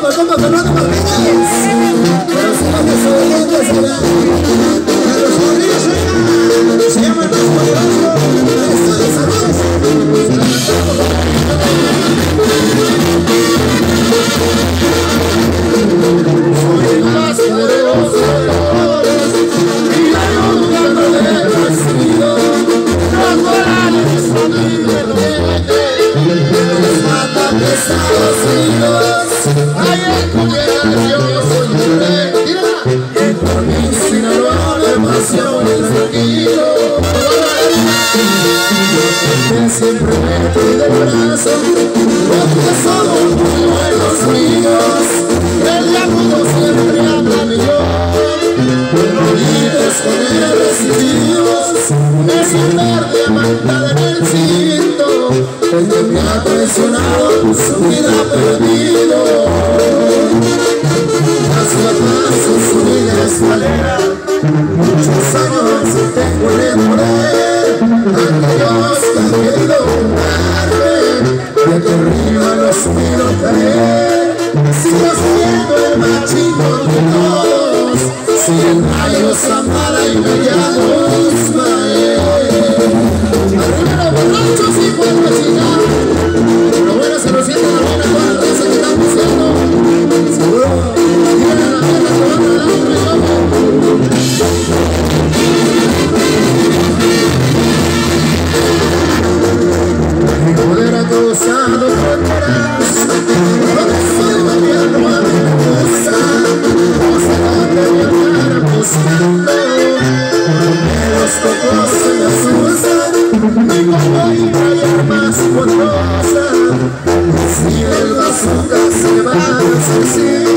para el compa Fernando Martínez. Pero si no te soy será. Los Rodríguez, oiga, se llama el más poderoso. Esto de saludos. Soy el más poderoso de todos y la nunca no le he recibido. Los morales a mí me duelen, los matan de Estados Unidos. Ayer comiera yo soy un rey, y por mí Sinaloa de pasión es tranquilo. Porque siempre me pide el brazo, porque somos muy buenos amigos. El diablo siempre habla millón, pero vives con él recibimos. Es un verde amante en el cinto, el que me ha traicionado, su vida ha perdido. Paso a paso su vida es valera, muchos años tengo por él. Aquellos que han querido burlarme, de que arriba los miro caer. Sigo siendo el más chico de todos, si el rayo Zamara y Medianos arriba los borrachos y cuando chingado. Lo bueno se lo siente la buena toda la raza que están buceando. Seguro tienen la tierra tomando el hambre y ojo. Mi poder ha causado fronteras, por eso de gobierno a mí me gusta. No se va a viajar apostando, porque los tocos se me asustan. Mi combo y trae armas poderosas, si el bazooka se va a asesinar.